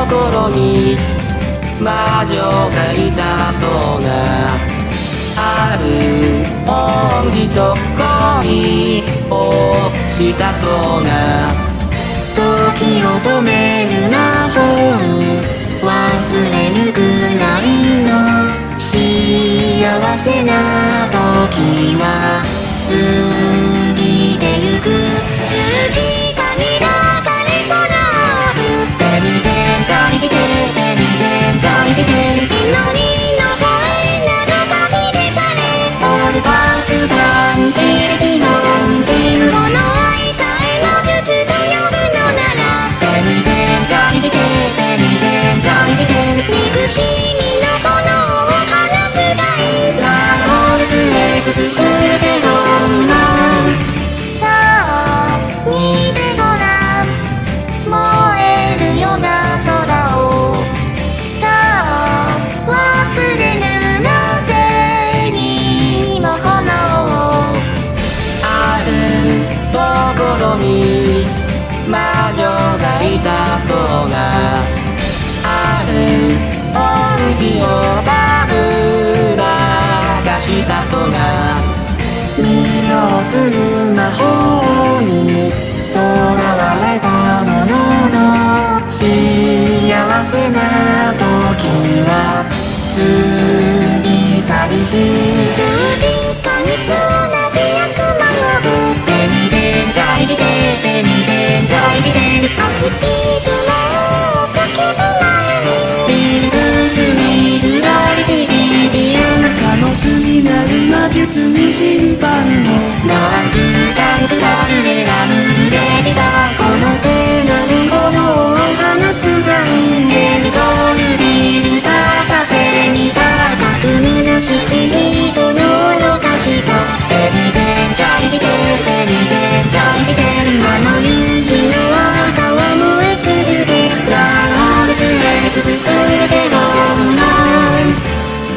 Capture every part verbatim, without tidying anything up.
ころに魔女がいたそうな、ある王子と恋をしたそうな、 時を止める魔法、忘れるくらいの幸せな時は過ぎてゆく。十字架に抱かれ空をくってみて在じててみて在じて祈りの声など書き消され、オールパス感じる気の運転無この愛さえの術と呼ぶのなら、ペニテン在じてペニテン在じて憎しみの炎を放つがいい。ラーオールツエスツすべてを奪う。さあ見てごらん、燃えるような空を。さあ忘れぬなぜにも炎を。 あるところに魔女がいたそうな、ある王子をたぶらかしたそうな、 魅了する魔法に囚われたものの、幸せな時は過ぎ去りし、十字架につなぎ悪魔呼ぶ。ペニテン在じてペニテン在じて悪しき呪文を叫ぶ前に、ビルブスにグラビティビディアムかの罪なる魔術に審判を。なんくかんくらるれらぬるれびたこの聖なる炎を放つがいい。エルゾルビル立たせに高く虚しき人の愚かしさ。ペニテン在じてペニテン在じてあの夕日の赤は燃え続け、ラーオールツエスツすべてを奪う。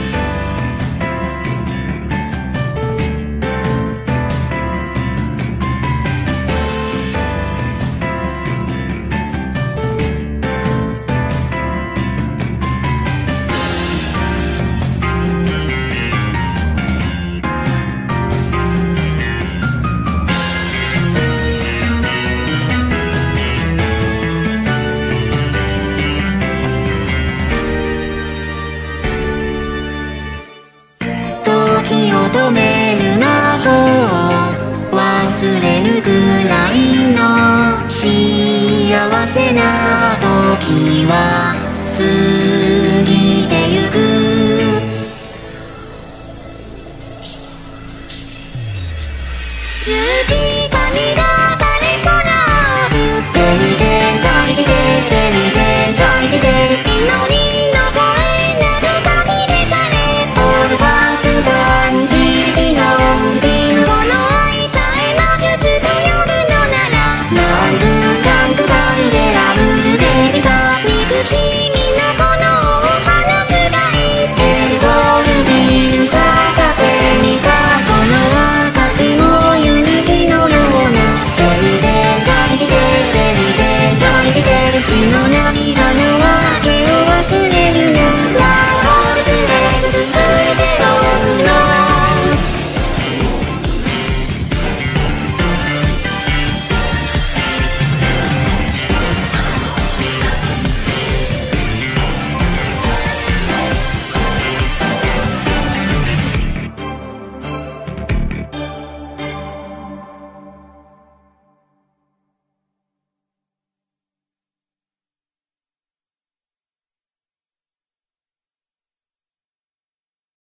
時を止める魔法、忘れるくらいの幸せな時は過ぎてゆく。十字架に